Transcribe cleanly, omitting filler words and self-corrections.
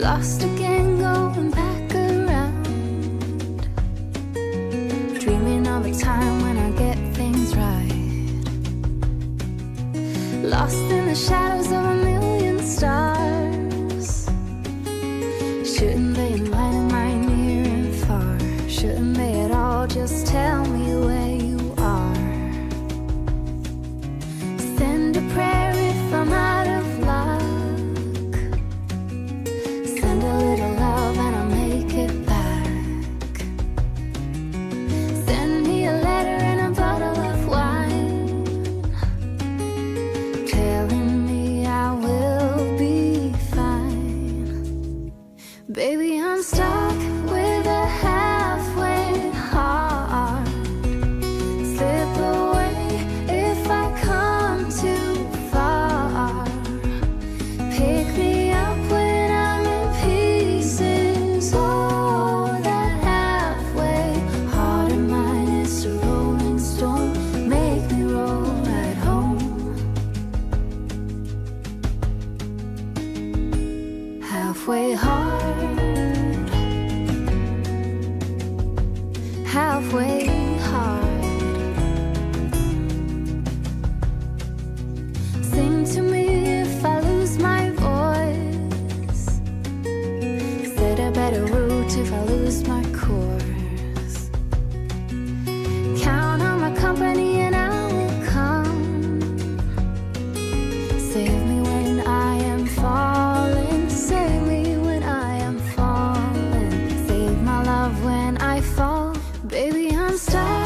lost again, going back around, dreaming of a time when I get things right, lost in the shadows of a million stars. Shouldn't they enlighten my near and far? Shouldn't they at all just tell me where you are? Send a prayer if I'm out of luck, send a little love and I'll make it back. Send me a letter and a bottle of wine, telling me I will be fine. Baby, I'm stuck with a halfway heart. Slip away if I come too far. Pick me up when I'm in pieces. Oh, that halfway heart of mine is a rolling stone. Make me roll right home. Halfway hard, halfway hard. Sing to me if I lose my voice, set a better route if I lose my course. Count on my company and I will come. Save me when I am falling, save me when I am falling, save my love when I fall. Baby, I'm stuck